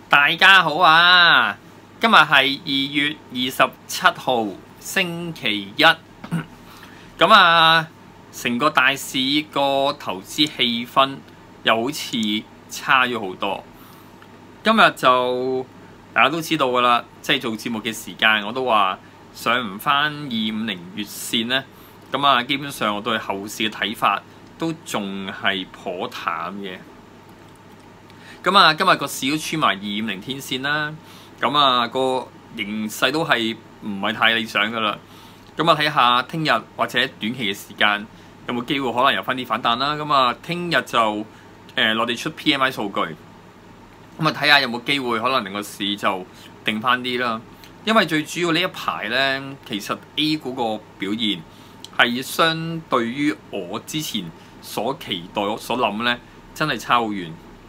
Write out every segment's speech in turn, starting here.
大家好啊！今日係2月27號星期一，咁啊，成個大市個投資氣氛又好似差咗好多。今日就大家都知道㗎啦，即係做節目嘅時間，我都話上唔返250月線呢。咁啊，基本上我對後市嘅睇法都仲係頗淡嘅。咁啊，今日個市都穿埋250天線啦，咁啊個形勢都係唔係太理想噶啦。咁啊睇下聽日或者短期嘅時間有冇機會可能有翻啲反彈啦。咁啊聽日就內地出 PMI 數據，咁啊睇下有冇機會可能令個市就定翻啲啦。因為最主要呢一排咧，其實 A 股個表現係相對於我之前所期待、所諗咧，真係差好遠。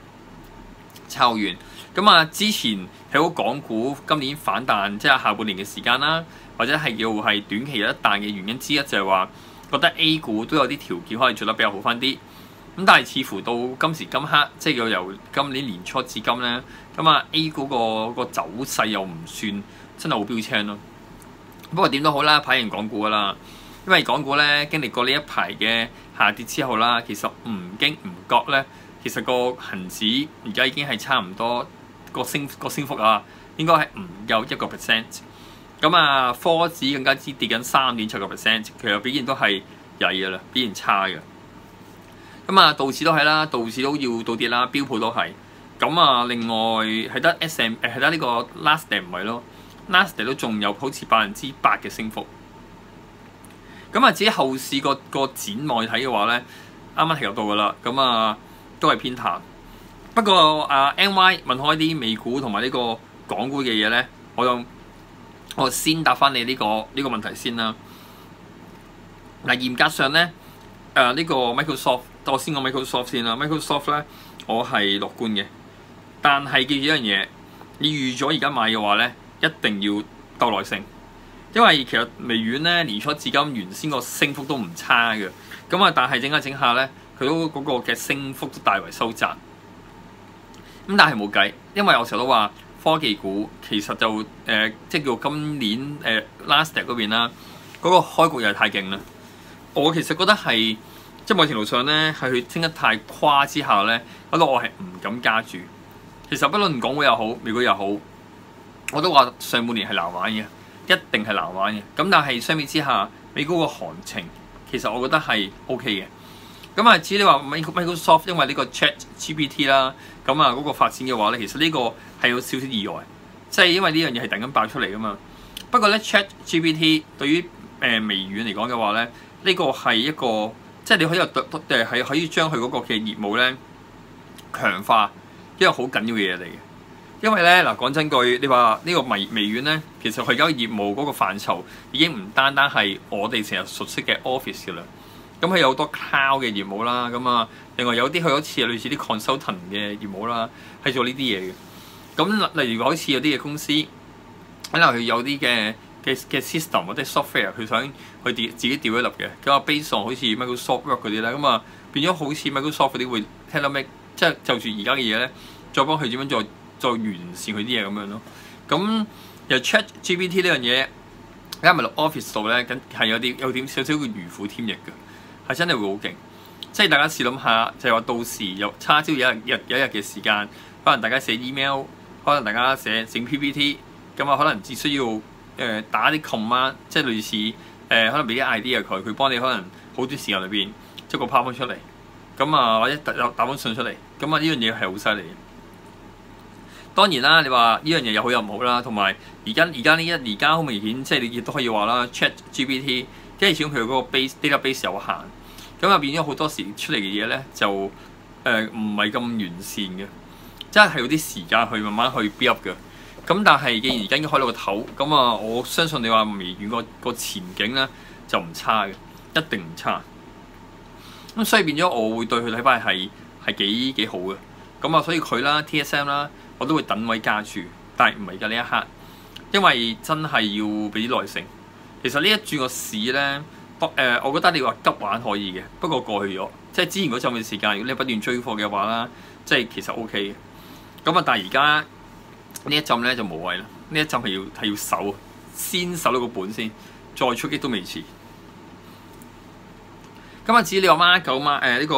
咁啊！之前睇好港股今年反彈，即係下半年嘅時間啦，或者係要係短期有一彈嘅原因之一，就係話覺得 A 股都有啲條件可以做得比較好翻啲。咁但係似乎到今時今刻，即係由今年年初至今咧，咁啊 A 股個走勢又唔算真係好標青咯。不過點都好啦，跑贏港股噶啦，因為港股咧經歷過呢一排嘅下跌之後啦，其實唔經唔覺咧。其實個恆指而家已經係差唔多個升幅啊，應該係唔夠1%。咁啊，科指更加之跌緊3.7%，其實表現都係曳嘅啦，表現差嘅。咁啊，道指都係啦，道指都要倒跌啦，標普都係。咁啊，另外係得係得呢個 Nasdaq 唔係咯 ，Nasdaq 都仲有好似8%嘅升幅。咁啊，至於後市個展望睇嘅話咧，啱啱提及到噶啦，咁啊。都係偏淡，不過NY 問開啲美股同埋呢個港股嘅嘢咧，我先答翻你呢個問題先啦。嗱，嚴格上咧，呢個 Microsoft， 我先講 Microsoft 先啦。Microsoft 咧，我係樂觀嘅，但係記住一樣嘢，你預咗而家買嘅話咧，一定要鬥耐性，因為其實微軟咧年初至今原先個升幅都唔差嘅，咁啊，但係整下咧。佢都嗰個嘅升幅都大為收窄，咁但係冇計，因為我成日都話科技股其實就即係叫今年Nasdaq 嗰邊啦，嗰個開局又係太勁啦。我其實覺得係即係某程度上咧，係佢升得太誇之下咧，搞到我係唔敢加注。其實不論港股又好，美股又好，我都話上半年係難玩嘅，一定係難玩嘅。咁但係相比之下，美股個行情其實我覺得係 OK 嘅。咁啊，至於你話 Microsoft 因為呢個 ChatGPT 啦，咁啊嗰個發展嘅話咧，其實呢個係有少少意外，即係因為呢樣嘢係突然間爆出嚟噶嘛。不過咧 ChatGPT 對於微軟嚟講嘅話咧，呢個係一個即係你可以係可以將佢嗰個嘅業務咧強化，一個好緊要嘅嘢嚟嘅。因為咧嗱，講真句，你話呢個微軟咧，其實佢而家業務嗰個範疇已經唔單單係我哋成日熟悉嘅 Office 噶啦。咁佢有好多 cloud 嘅業務啦，咁啊，另外有啲佢好似類似啲 consultant 嘅業務啦，係做呢啲嘢嘅。咁例如好似有啲嘅公司，可能佢有啲嘅 system 或者 software， 佢想去自己 develop 嘅，咁啊 based on 好似 Microsoft Word 嗰啲咧，咁啊變咗好似 Microsoft 嗰啲會聽到咩，即係就住而家嘅嘢咧，再幫佢點樣再完善佢啲嘢咁樣咯。咁又 ChatGPT 呢樣嘢，加埋落 Office 度咧，咁係有點少少嘅如虎添翼嘅。係真係會好勁，即係大家試諗下，就係話到時有叉朝有一日嘅時間，可能大家寫 email， 可能大家寫整 PPT， 咁啊可能只需要打啲 command， 即係類似可能俾啲 idea 佢幫你可能好短時間裏邊即係個 PowerPoint 出嚟，咁啊或者打封信出嚟，咁啊呢樣嘢係好犀利嘅。當然啦，你話呢樣嘢又好又唔好啦，同埋而家好明顯，即係你亦都可以話啦 ，ChatGPT。跟住始終佢嗰個 database 有限，咁啊變咗好多時出嚟嘅嘢咧就唔係咁完善嘅，即係有啲時間去慢慢去 build up 嘅。咁但係既然而家已經開到個頭，咁啊我相信你話微軟個前景咧就唔差嘅，一定唔差。咁所以變咗我會對佢睇法係幾好嘅。咁啊所以佢啦 TSM 啦，我都會等位加注，但係唔係而家呢一刻，因為真係要俾啲耐性。其實呢一轉個市咧，我覺得你話急玩可以嘅，不過過去咗，即係之前嗰陣嘅時間，如果你不斷追貨嘅話啦，即係其實 OK 嘅。咁啊，但係而家呢一浸咧就無謂啦，呢一浸係要守，先守到個本先，再出擊都未遲。咁至於你話孖九孖呢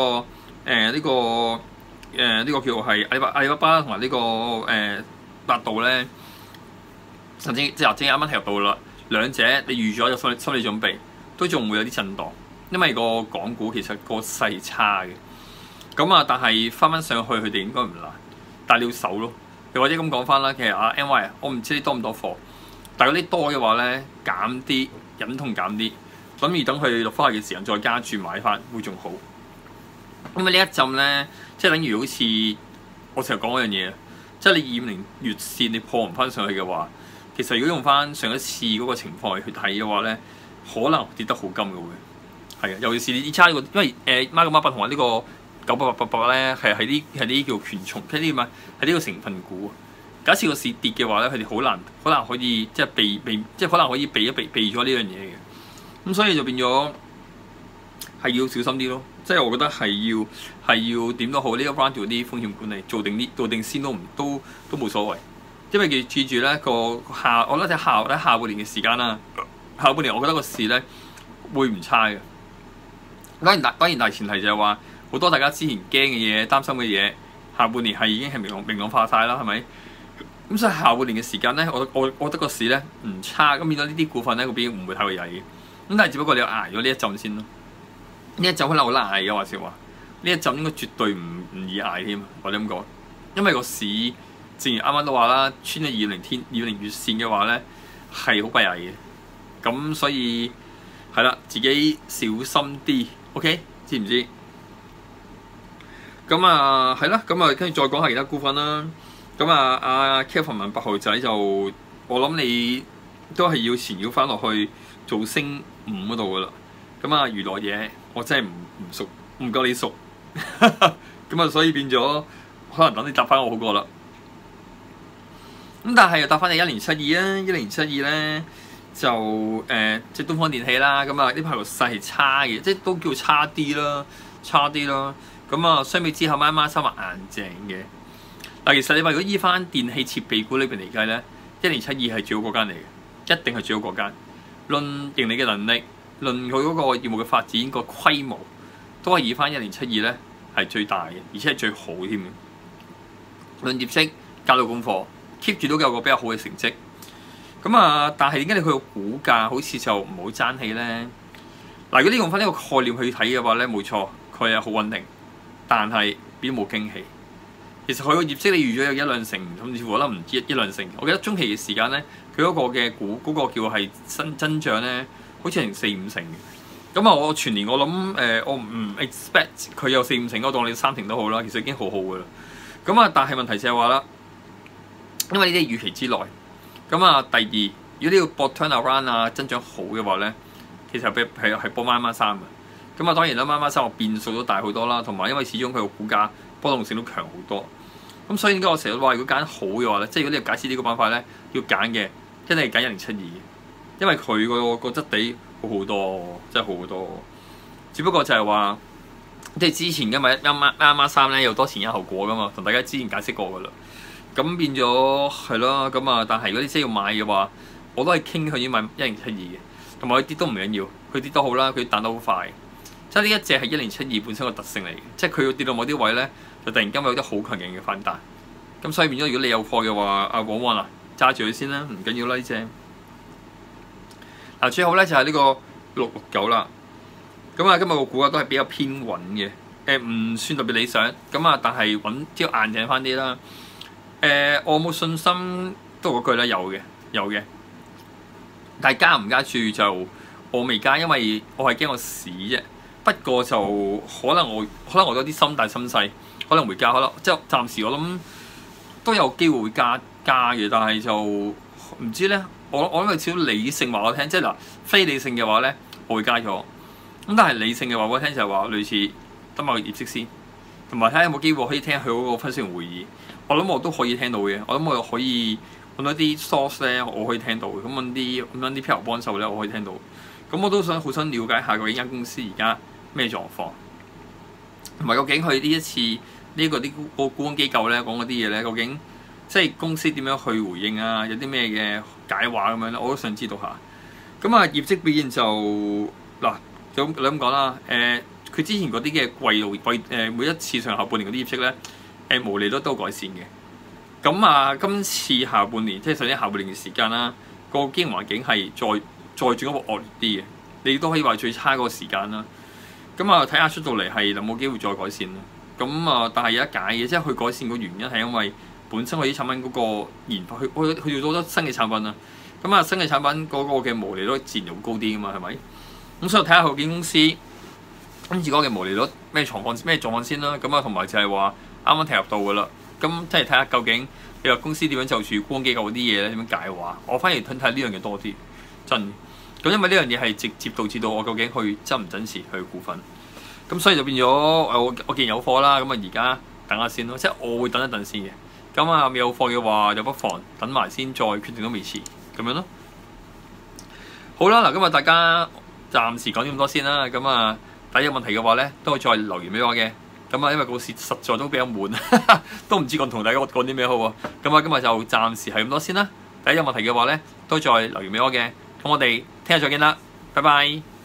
個叫係阿里巴巴同埋呢個百度咧，甚至即係啱啱提及到啦，兩者你預咗有心理準備，都仲會有啲震盪，因為個港股其實個勢差嘅。咁但係翻上去佢哋應該唔難，但係你要守咯。又或者咁講翻啦，其實NY，我唔知你多唔多貨，但係嗰啲多嘅話咧，減啲，忍痛減啲，咁而等佢落翻去嘅時間再加注買翻會仲好。因為呢一陣咧，即係等於好似我成日講嗰樣嘢，即係你250月線你破唔翻上去嘅話，其實如果用翻上一次嗰個情況去睇嘅話咧，可能跌得好金嘅會係啊，尤其是你差呢個，因為孖九孖八同埋呢個9888咧係啲叫權重，係啲咩？係呢個成分股。假設個市跌嘅話咧，佢哋好難可以即係避，即係可能可以避咗呢樣嘢嘅。咁所以就變咗係要小心啲咯。即係我覺得係要點都好，呢一 round 做啲風險管理，做定先都冇所謂。因為記住咧我覺得喺下半年嘅時間啦，下半年我覺得個市咧會唔差嘅。當然大前提就係話。好多大家之前驚嘅嘢、擔心嘅嘢，下半年已經係明朗化晒啦，係咪？咁所以下半年嘅時間咧，我覺得個市咧唔差，咁變咗呢啲股份咧，個表現唔會太過曳嘅。咁但係只不過你要捱咗呢一陣先咯。呢一陣可能好難捱嘅話時話，呢一陣應該絕對唔易捱添，或者咁講。因為個市正如啱啱都話啦，穿咗250月線嘅話咧係好鬼曳嘅。咁所以係啦，自己小心啲 ，OK？ 知唔知？咁係啦，咁跟住再講下其他股份啦。咁阿 Kevin 問8號仔就，我諗你都係要纏繞翻落去做升5嗰度噶啦。咁娛樂嘢我真係唔熟，唔夠你熟。咁所以變咗可能等你答翻我好過啦。咁但係又答翻你1072啊，1072咧就即係東方電器啦。咁呢排個勢係差嘅，即係都叫差啲啦。咁相比之下，孖孖三係硬淨嘅。但其實你話如果依翻電器設備股裏邊嚟計咧，1072係最好嗰間嚟嘅，一定係最好嗰間。論盈利嘅能力，論佢嗰個業務嘅發展個規模，都係以翻1072咧係最大嘅，而且係最好添嘅。論業績交到功課 ，keep 住都有個比較好嘅成績。但係點解你佢個股價好似就唔好爭氣咧？嗱，如果你用翻呢個概念去睇嘅話咧，冇錯，佢係好穩定。但係邊冇驚喜？其實佢個業績你預咗有1-2成，甚至乎可能唔知1-2成。我記得中期嘅時間咧，佢嗰個嘅股嗰個叫係新增長咧，好似係4-5成嘅。我全年我諗我唔 expect 佢有4-5成，我當你3成都好啦，其實已經好好噶啦。但係問題就係話啦，因為呢啲預期之內。第二，如果你要搏 turnaround 增長好嘅話咧，其實係搏孖三嘅。當然啦，孖孖三個變數都大好多啦，同埋因為始終佢個股價波動性都強好多。所以點解我成日都話，如果揀好嘅話咧，即係如果你要解釋呢個板塊咧，要揀嘅一定係揀1072嘅，因為佢個質地好好多，真係好好多。只不過就係話，即係之前因為孖三咧有多前因後果噶嘛，同大家之前解釋過噶啦。咁變咗係咯，但係如果你真係要買嘅話，我都係傾向於買1072嘅，同埋佢跌都唔緊要，佢跌都好啦，佢彈得好快。即係呢一隻係1072本身個特性嚟嘅，即係佢要跌到某啲位咧，就突然間會有啲好強勁嘅反彈。咁所以變咗，如果你有貨嘅話，往往揸住佢先啦，唔緊要啦呢隻。最後咧就係呢個669啦。今日個股價都係比較偏穩嘅，唔算特別理想。但係穩啲硬淨翻啲啦。我冇信心都嗰句啦，有嘅。但係加唔加注就我未加，因為我係驚個市啫。不過就可能我有啲心大心細，可能會加，可能即係暫時我諗都有機會會加嘅，但係就唔知咧。我因為少理性話我聽，即係非理性嘅話咧，我會加咗。咁但係理性嘅話我聽就係話類似等埋個業績先，同埋睇下有冇機會可以聽佢嗰個分析員會議。我諗我都可以聽到嘅，我諗我可以揾到啲 source 咧，我可以聽到嘅。咁揾啲 PR 幫手咧，我可以聽到。咁我都好想了解下究竟間公司而家咩狀況，同埋究竟佢呢一次呢個啲個顧問機構咧講嗰啲嘢咧，究竟即係公司點樣去回應啊？有啲咩嘅解話咁樣咧，我都想知道下。咁啊，業績表現就嗱，咁你咁講啦。佢之前嗰啲嘅每一次上下半年嗰啲業績咧，毛利率都有改善嘅。咁啊，今次下半年即係上年下半年嘅時間啦，個經營環境係再進一步惡劣啲嘅。你都可以話最差嗰個時間啦。咁啊，睇下出到嚟係有冇機會再改善啦。咁啊，但係有一解嘅，即係佢改善個原因係因為本身佢啲產品嗰個研發，佢要做多新嘅產品啊。咁啊，新嘅產品嗰個嘅毛利率自然就會高啲噶嘛，係咪？咁所以睇下佢間公司今次嗰個嘅毛利率咩狀況先啦。咁啊，同埋就係話啱啱提及到噶啦。咁即係睇下究竟你話公司點樣就住光機構嗰啲嘢咧點樣解話？我反而睇呢樣嘢多啲，真。咁因為呢樣嘢係直接導致到我究竟去增唔增持佢股份。咁所以就變咗我既然有貨啦，咁啊而家等下先咯，即係我會等一等先嘅。咁啊未有貨嘅話，就不妨等埋先，再決定都未遲，咁樣咯。好啦，嗱，今日大家暫時講咁多先啦。咁啊，大家有問題嘅話咧，都可以再留言俾我嘅。咁啊，因為個市實在都比較悶，都唔知同大家講啲咩好喎。咁啊，今日就暫時係咁多先啦。大家有問題嘅話咧，都再留言俾我嘅。咁我哋聽日再見啦，拜拜。